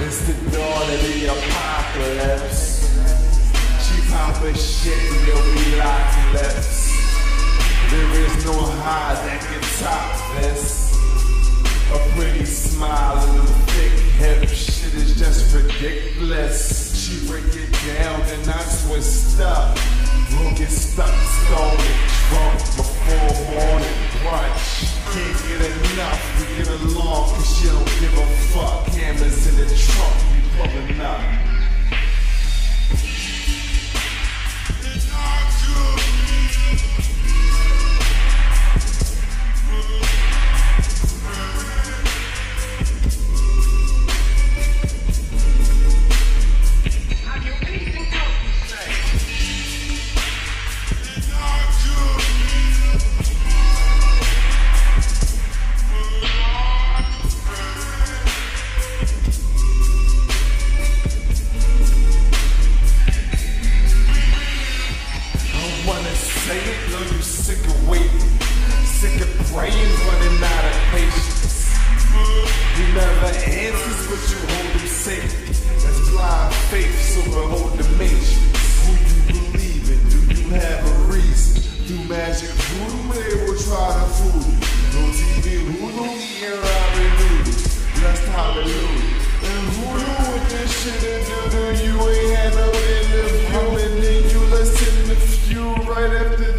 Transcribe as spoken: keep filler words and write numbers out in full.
It's the dawn of the apocalypse. She poppin' shit and you'll be locked lips. There is no high that can top this. A pretty smile and them thick hips. Shit is just ridiculous. She break it down and I twist up. We'll get stuck, stolen, drunk before morning brunch. Can't get enough, we get along cause she don't give a fuck. Cameras in the trunk, we pulling up. Sick of waiting, sick of praying, running out of patience. You never answers, but you hold him safe. That's blind faith, so behold the matrix. Who you believe in? Do you have a reason? Through magic voodoo, they will try to fool you. No T V, voodoo, eating ramen noodles. Blessed hallelujah. And voodoo with this shit and do-do, you ain't had no interview. And then you listen to few right after